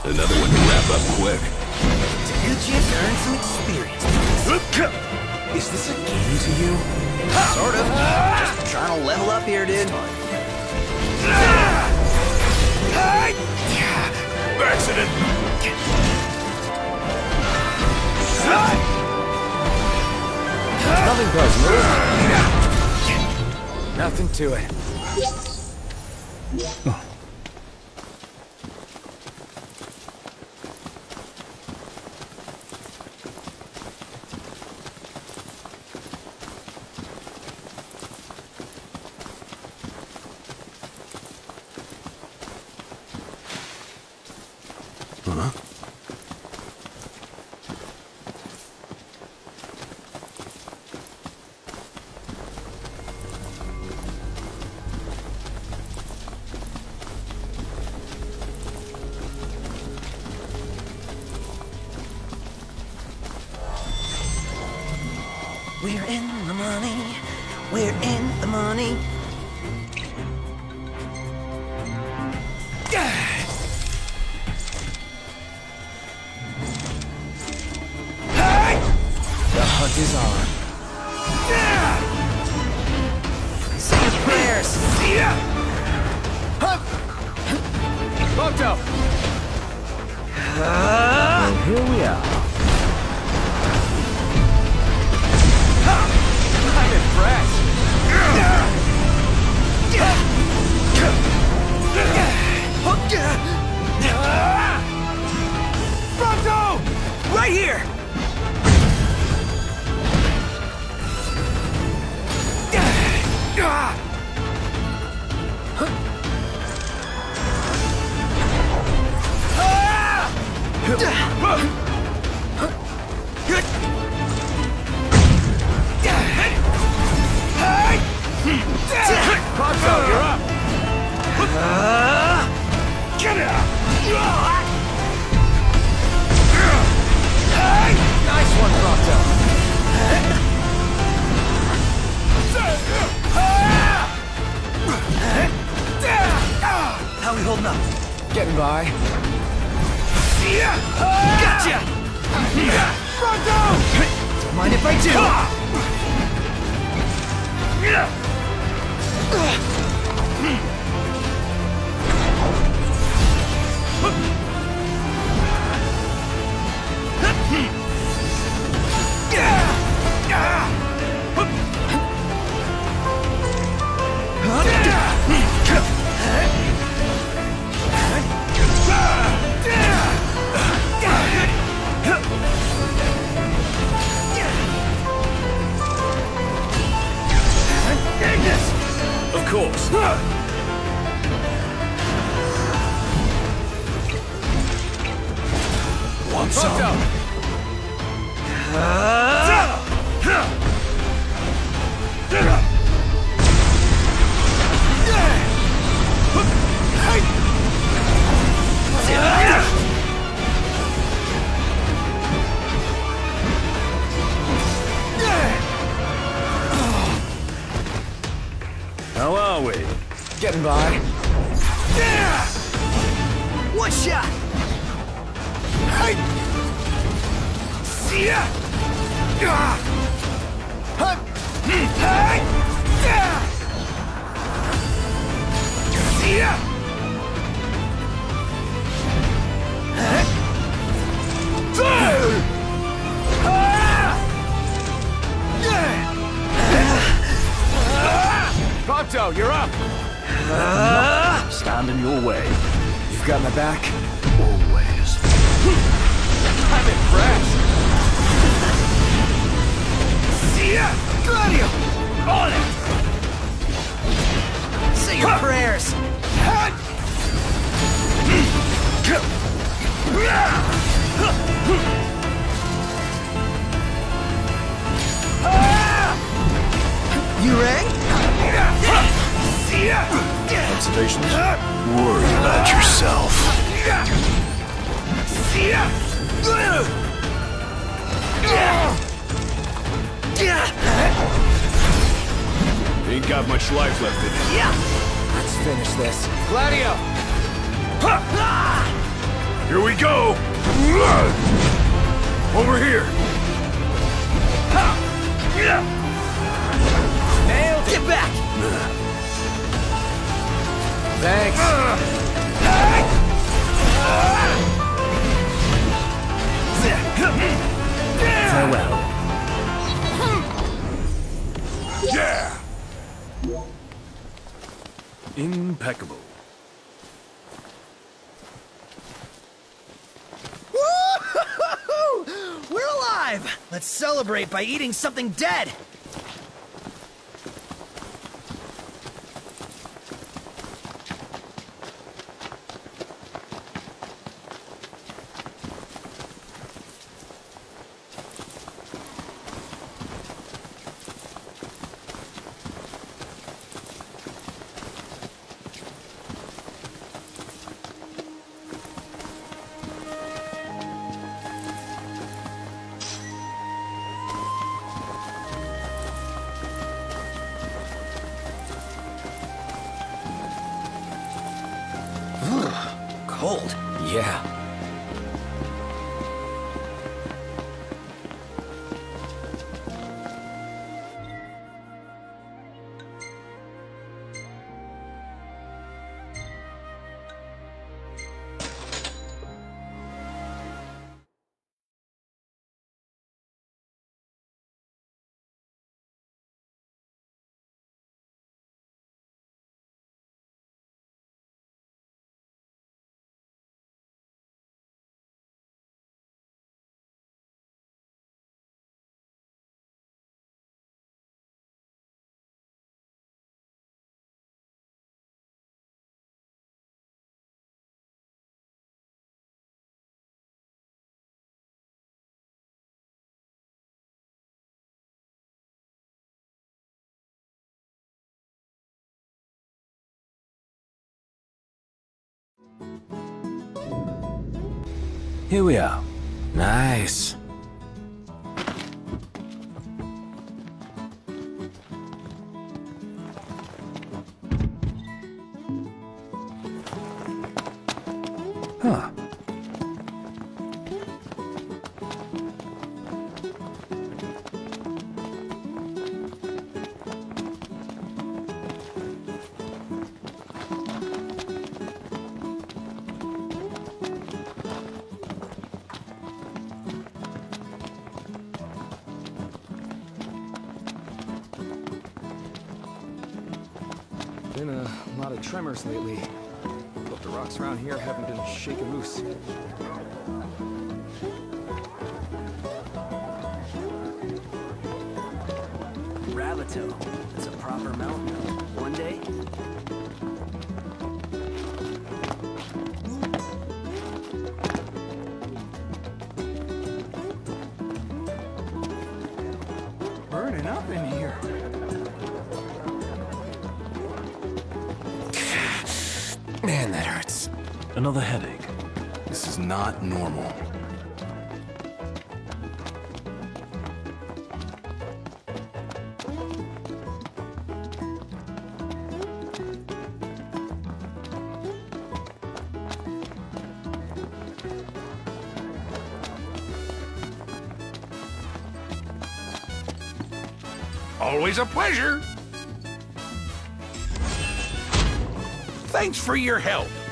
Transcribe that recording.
Another one to wrap up quick. It's a good chance to earn some experience. Is this a game to you? Sort of. Just trying to level up here, dude. Accident! Nothing does, move. Nothing to it. We're in the money. We're in the money. The hunt is on. Say your prayers. Photo! And here we are. I'm impressed. Pronto! Right here! Pronto, you're up. Get out! Nice one, Pronto. How we holding up? Getting by. Gotcha! Pronto! Don't mind if I do. Of course. Want some? How are we? Getting by. One shot! Pronto, you're up. Stand in your way. You've got my back. Always. I'm impressed. Gladio! On it! Say your prayers! You ready? Observations? Worry about yourself. Ain't got much life left in it. Yeah! Let's finish this. Gladio! Here we go! Over here! Nailed it! Get back! Thanks. Farewell. Yeah! Impeccable. Woo-hoo-hoo-hoo! We're alive! Let's celebrate by eating something dead! Cold. Yeah. Here we are. Nice. Huh. Been a lot of tremors lately. But the rocks around here haven't been shaken loose. Rabbito. It's a proper mountain. One day. Burning up in here. Man, that hurts. Another headache. This is not normal. Always a pleasure. Thanks for your help.